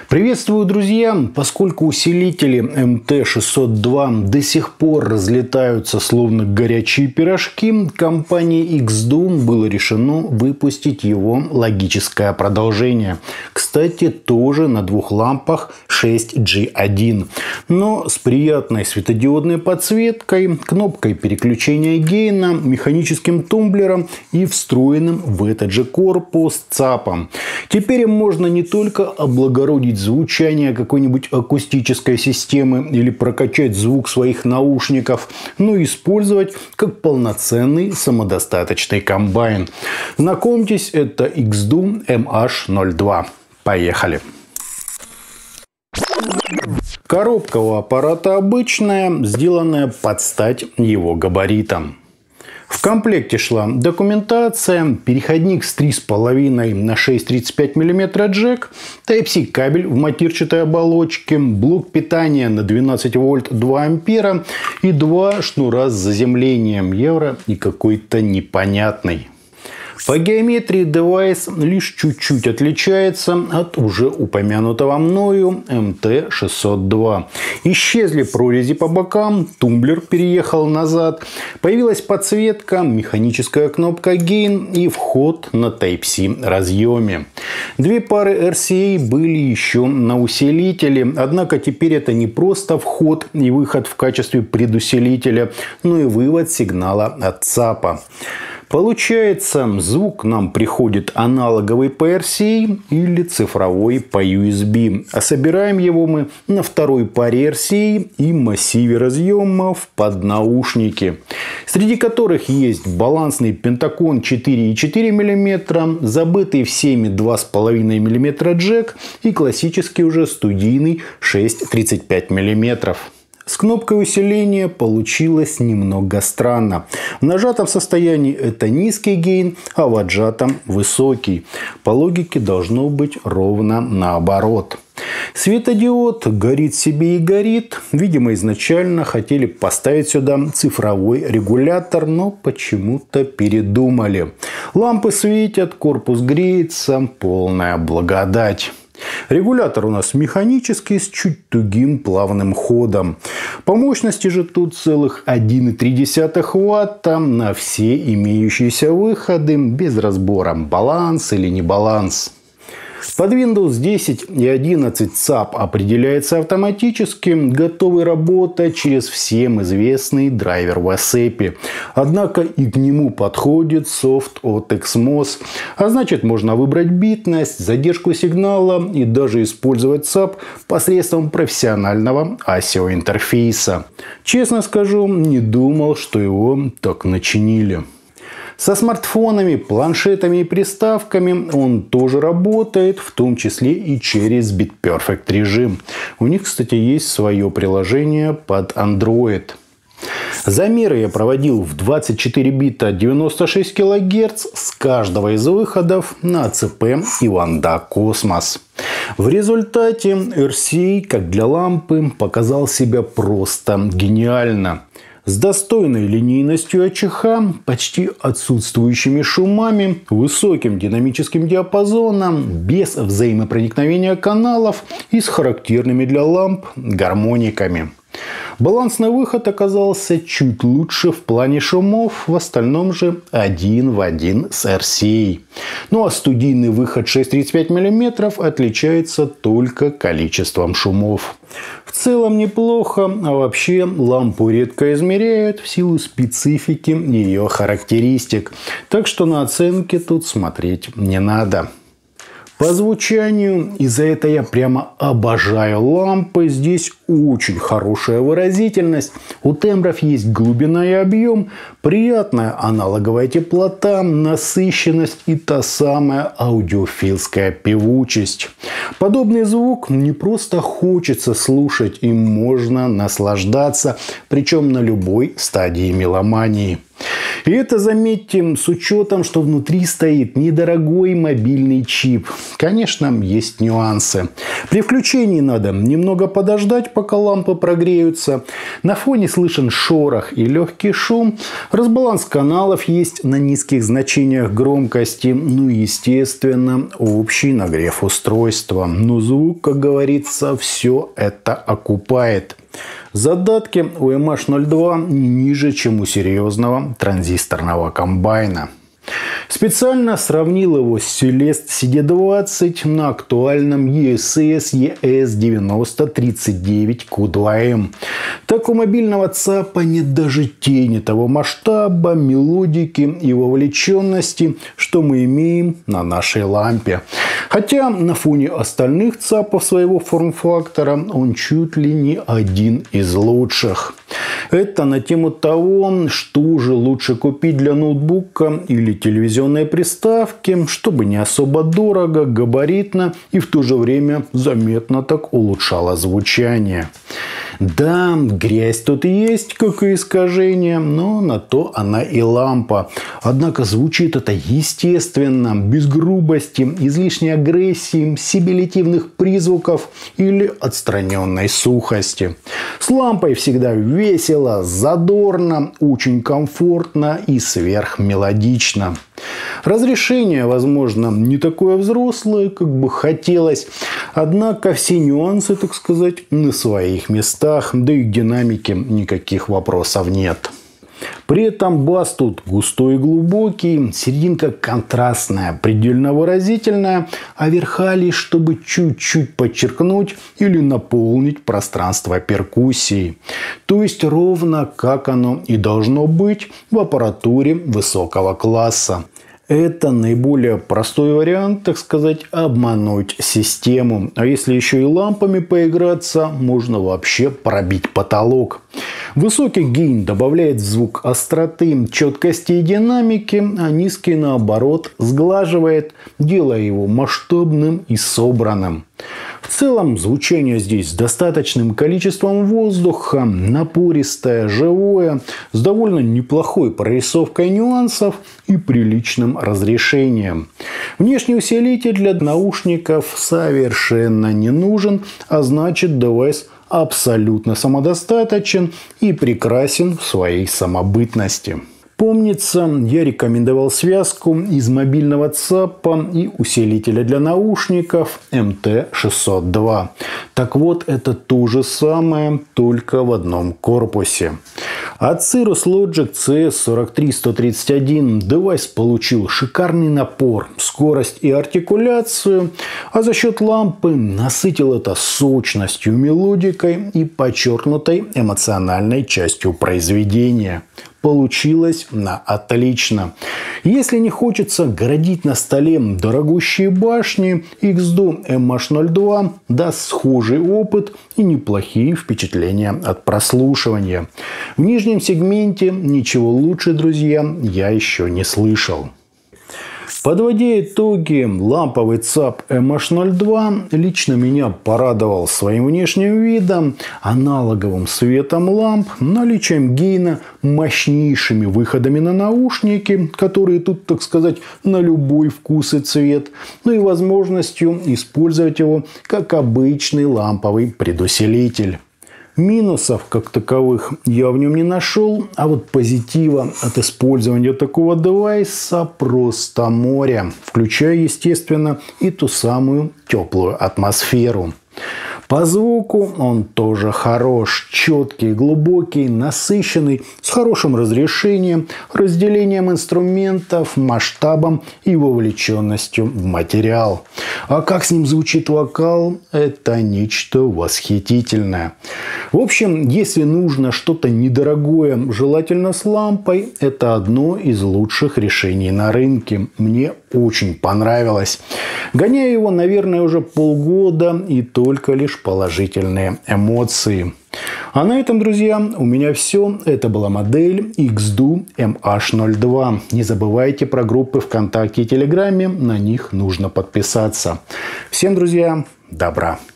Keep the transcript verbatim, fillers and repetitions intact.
Приветствую, друзья! Поскольку усилители эм тэ шестьсот два до сих пор разлетаются словно горячие пирожки, компанией икс дум было решено выпустить его логическое продолжение. Кстати, тоже на двух лампах шесть джи один, но с приятной светодиодной подсветкой, кнопкой переключения гейна, механическим тумблером и встроенным в этот же корпус цапом. Теперь им можно не только облагородить звучание какой-нибудь акустической системы или прокачать звук своих наушников, но и использовать как полноценный самодостаточный комбайн. Знакомьтесь, это икс дум эм аш ноль два. Поехали! Коробка у аппарата обычная, сделанная под стать его габаритам. В комплекте шла документация, переходник с три с половиной на шесть тридцать пять миллиметров джек, тайп си кабель в матерчатой оболочке, блок питания на двенадцать вольт два ампера и два шнура с заземлением евро и какой-то непонятный. По геометрии девайс лишь чуть-чуть отличается от уже упомянутого мною эм тэ шестьсот два. Исчезли прорези по бокам, тумблер переехал назад, появилась подсветка, механическая кнопка гейн и вход на тайп си разъеме. Две пары эр си эй были еще на усилителе, однако теперь это не просто вход и выход в качестве предусилителя, но и вывод сигнала от цапа. Получается, звук нам приходит аналоговый по эр си эй или цифровой по ю эс би. А собираем его мы на второй паре эр си эй и массиве разъемов под наушники, среди которых есть балансный Pentacon четыре и четыре миллиметра, забытый всеми два с половиной миллиметра джек и классический уже студийный шесть тридцать пять миллиметров. С кнопкой усиления получилось немного странно. В нажатом состоянии это низкий гейн, а в отжатом высокий. По логике должно быть ровно наоборот. Светодиод горит себе и горит. Видимо, изначально хотели поставить сюда цифровой регулятор, но почему-то передумали. Лампы светят, корпус греется, полная благодать. Регулятор у нас механический с чуть тугим плавным ходом. По мощности же тут целых один и три десятых ватта на все имеющиеся выходы без разбора, баланс или не баланс. Под виндоус десять и одиннадцать цап определяется автоматически, готовый работать через всем известный драйвер васепи. Однако и к нему подходит софт от эксмос. А значит, можно выбрать битность, задержку сигнала и даже использовать цап посредством профессионального асио интерфейса. Честно скажу, не думал, что его так начинили. Со смартфонами, планшетами и приставками он тоже работает, в том числе и через BitPerfect режим. У них, кстати, есть свое приложение под Android. Замеры я проводил в двадцать четыре бита девяносто шесть килогерц с каждого из выходов на а цэ пэ и Wanda Cosmos. В результате эр си эй, как для лампы, показал себя просто гениально. С достойной линейностью АЧХ, почти отсутствующими шумами, высоким динамическим диапазоном, без взаимопроникновения каналов и с характерными для ламп гармониками. Балансный выход оказался чуть лучше в плане шумов, в остальном же один в один с эр си эй. Ну а студийный выход шесть тридцать пять миллиметров отличается только количеством шумов. В целом неплохо, а вообще лампу редко измеряют в силу специфики ее характеристик. Так что на оценки тут смотреть не надо. По звучанию, и за это я прямо обожаю лампы, здесь очень хорошая выразительность, у тембров есть глубина и объем, приятная аналоговая теплота, насыщенность и та самая аудиофильская певучесть. Подобный звук не просто хочется слушать, им можно наслаждаться, причем на любой стадии меломании. И это, заметьте, с учетом, что внутри стоит недорогой мобильный чип. Конечно, есть нюансы. При включении надо немного подождать, пока лампы прогреются. На фоне слышен шорох и легкий шум. Разбаланс каналов есть на низких значениях громкости. Ну и, естественно, общий нагрев устройства. Но звук, как говорится, все это окупает. Задатки у эм аш ноль два не ниже, чем у серьезного транзисторного комбайна. Специально сравнил его с Celeste си ди двадцать на актуальном ю эс эс и эс девяносто тридцать девять кью два эм. Так у мобильного ЦАПа нет даже тени того масштаба, мелодики и вовлеченности, что мы имеем на нашей лампе. Хотя на фоне остальных ЦАПов своего форм-фактора он чуть ли не один из лучших. Это на тему того, что же лучше купить для ноутбука или телевизионной приставки, чтобы не особо дорого, габаритно и в то же время заметно так улучшало звучание. Да, грязь тут есть, как и искажение, но на то она и лампа. Однако звучит это естественно, без грубости, излишней агрессии, сибилитивных призвуков или отстраненной сухости. С лампой всегда весело, задорно, очень комфортно и сверхмелодично. Разрешение, возможно, не такое взрослое, как бы хотелось. Однако все нюансы, так сказать, на своих местах. Да и к динамике никаких вопросов нет. При этом бас тут густой и глубокий, серединка контрастная, предельно выразительная, а верха лишь чтобы чуть-чуть подчеркнуть или наполнить пространство перкуссией. То есть ровно как оно и должно быть в аппаратуре высокого класса. Это наиболее простой вариант, так сказать, обмануть систему. А если еще и лампами поиграться, можно вообще пробить потолок. Высокий гейн добавляет в звук остроты, четкости и динамики, а низкий, наоборот, сглаживает, делая его масштабным и собранным. В целом, звучание здесь с достаточным количеством воздуха, напористое, живое, с довольно неплохой прорисовкой нюансов и приличным разрешением. Внешний усилитель для наушников совершенно не нужен, а значит, девайс абсолютно самодостаточен и прекрасен в своей самобытности. Помнится, я рекомендовал связку из мобильного ЦАПа и усилителя для наушников эм тэ шестьсот два. Так вот, это то же самое, только в одном корпусе. От Cirrus Logic си эс сорок три сто тридцать один девайс получил шикарный напор, скорость и артикуляцию, а за счет лампы насытил это сочностью, мелодикой и подчеркнутой эмоциональной частью произведения. Получилось на отлично. Если не хочется городить на столе дорогущие башни, икс ду эм аш ноль два даст схожий опыт и неплохие впечатления от прослушивания. В нижнем сегменте ничего лучше, друзья, я еще не слышал. Подводя итоги, ламповый ЦАП эм аш ноль два лично меня порадовал своим внешним видом, аналоговым светом ламп, наличием гейна, мощнейшими выходами на наушники, которые тут, так сказать, на любой вкус и цвет, ну и возможностью использовать его как обычный ламповый предусилитель. Минусов как таковых я в нем не нашел, а вот позитива от использования такого девайса просто море, включая, естественно, и ту самую теплую атмосферу. По звуку он тоже хорош, четкий, глубокий, насыщенный, с хорошим разрешением, разделением инструментов, масштабом и вовлеченностью в материал. А как с ним звучит вокал, это нечто восхитительное. В общем, если нужно что-то недорогое, желательно с лампой, это одно из лучших решений на рынке. Мне очень понравилось. Гоняю его, наверное, уже полгода и только лишь положительные эмоции. А на этом, друзья, у меня все. Это была модель икс ду эм аш ноль два. Не забывайте про группы ВКонтакте и Телеграме. На них нужно подписаться. Всем, друзья, добра.